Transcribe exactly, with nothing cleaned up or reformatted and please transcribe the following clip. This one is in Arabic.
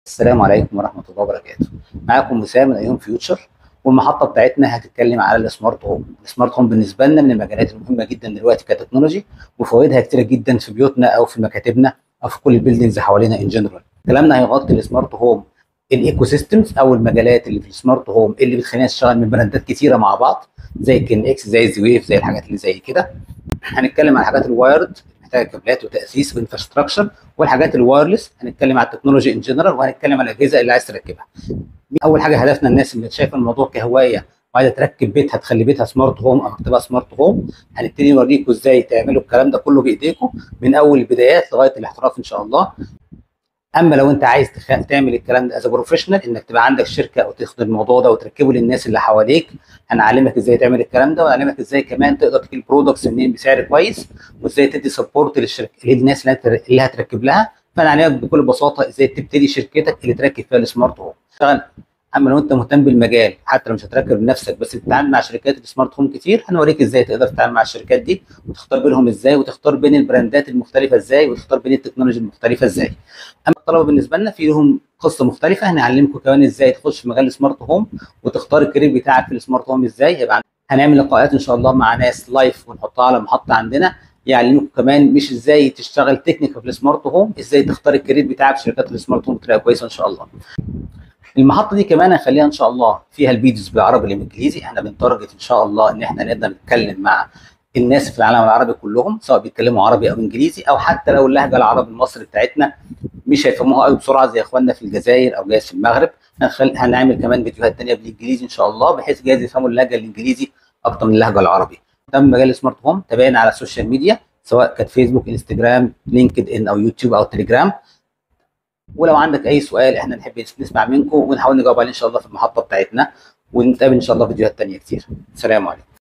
السلام عليكم ورحمة الله وبركاته. معاكم وسام من أيون فيوتشر، والمحطة بتاعتنا هتتكلم على السمارت هوم. السمارت هوم بالنسبة لنا من المجالات المهمة جدا دلوقتي كتكنولوجي، وفوائدها كتيرة جدا في بيوتنا أو في مكاتبنا أو في كل البيلدينجز حوالينا إن جنرال. كلامنا هيغطي السمارت هوم الايكو سيستمز او المجالات اللي في السمارت هوم اللي بتخلينا نشتغل من براندات كتيره مع بعض، زي كين اكس، زي زويف، زي الحاجات اللي زي كده. هنتكلم عن الحاجات الوايرد محتاجه كابلات وتاسيس وانفراستراكشر، والحاجات الوايرلس هنتكلم عن التكنولوجي ان جنرال، وهنتكلم عن الاجهزه اللي عايز تركبها. اول حاجه هدفنا الناس اللي شايفه الموضوع كهوايه وعايزه تركب بيتها، تخلي بيتها سمارت هوم او مكتبها سمارت هوم. هنبتدي نوريكم ازاي تعملوا الكلام ده كله بايديكم من اول البدايات لغايه الاحتراف ان شاء الله. اما لو انت عايز تخ... تعمل الكلام ده از بروفيشنال، انك تبقى عندك شركه او تاخد الموضوع ده وتركبه للناس اللي حواليك، هنعلمك ازاي تعمل الكلام ده، ونعلمك ازاي كمان تقدر تجيب برودكتس منين بسعر كويس، وازاي تدي سبورت للشركه للناس اللي, هتر... اللي هتركب لها. فهنعلمك بكل بساطه ازاي تبتدي شركتك اللي تركب فيها السمارت هوم. اشتغل. اما لو انت مهتم بالمجال، حتى لو مش هتركب بنفسك بس بتتعامل مع شركات السمارت هوم كتير، هنوريك ازاي تقدر تتعامل مع الشركات دي وتختار بينهم ازاي، وتختار بين البراندات المختلفه ازاي، وتختار بين التكنولوجي المختلفه ازاي. اما الطلبه بالنسبه لنا في لهم قصه مختلفه، هنعلمكم كمان ازاي تخش في مجال السمارت هوم وتختار الكارير بتاعك في السمارت هوم ازاي. هيبقى هنعمل لقاءات ان شاء الله مع ناس لايف ونحطها على محطه عندنا، يعلمكم كمان مش ازاي تشتغل تكنيكال في السمارت هوم، ازاي تختار الكارير بتاعك في شركات السمارت هوم بطريقه كويسه ان شاء الله. المحطه دي كمان هنخليها ان شاء الله فيها الفيديوز بالعربي والانجليزي. احنا بنتارجت ان شاء الله ان احنا نقدر نتكلم مع الناس في العالم العربي كلهم، سواء بيتكلموا عربي او انجليزي، او حتى لو اللهجه العربي المصري بتاعتنا مش هيفهموها قوي بسرعه زي اخواننا في الجزائر او جايز في المغرب. هنخل... هنعمل كمان فيديوهات ثانيه بالانجليزي ان شاء الله، بحيث جايز يفهموا اللهجه الانجليزي اكتر من اللهجه العربي. ده مجال السمارت هوم. تابعنا على السوشيال ميديا، سواء كانت فيسبوك، انستجرام، لينكد ان، او يوتيوب، او تليجرام. ولو عندك اي سؤال احنا نحب نسمع منكم ونحاول نجاوب عليه ان شاء الله في المحطه بتاعتنا، ونتقابل ان شاء الله في فيديوهات تانيه كتير. سلام عليكم.